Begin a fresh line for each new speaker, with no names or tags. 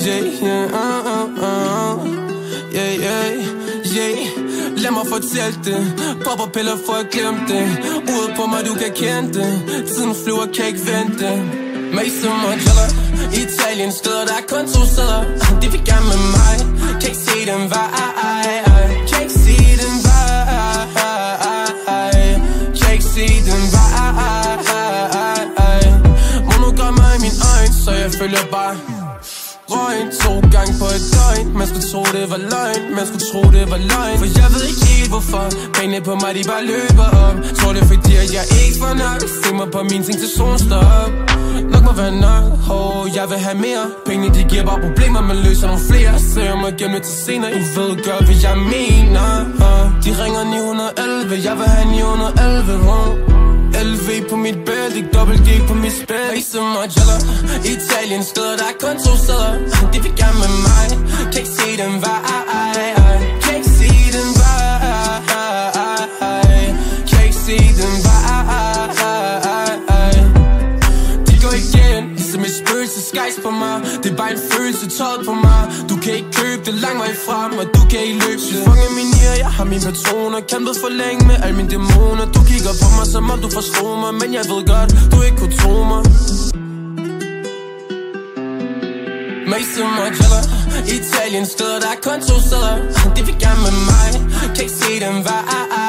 Lad mig fortælle det. Popper piller for at glemme det. Ude på mig, du kan kende det. Tiden flyver, kan ikke vente. Mason Margiela, Italien steder, der er kun 2 steder. De vil gerne med mig. Kan ikke se den vej. Kan ikke se den vej. Kan ikke se den vej. Monogrammer i min øjne, så jeg følger bare røgn 2 gange på et døgn. Man skulle tro det var løgn, man skulle tro det var løgn. For jeg ved ikke helt hvorfor pengene på mig, de bare løber op. Tror det fordi at jeg ikke får nok. Se mig på mine ting til solen står op. Nok må være nok, jeg vil have mere. Pengene de giver bare problemer, man løser nogle flere. Så jeg må gemme det til senere. I ved godt hvad jeg mener. De ringer 911, jeg vil have 911. LV på mit bælte, dobbelt G på mit spil. Mason Margiela, Italien steder, der er kun 2 steder. De vil gerne med mig. Kan ikke se den vej. Kan ikke se den vej. Kan ikke se den vej. De går igen, ligesom et spøgelse skejs på mig. Det er bare en følelse tøjet på mig. Du kan ikke købe det lang vej frem, og du kan ikke løbe det. Fanger min nier, jeg har mine patroner. Kæmpet for længe med alle mine dæmoner. Du kigger på mig, som om du forstår mig. Men jeg ved godt, du ikke kunne tro mig. Mason Margiela, Italien steder, der er kun 2 steder. De vil gerne med mig. Kan ikke se den vej.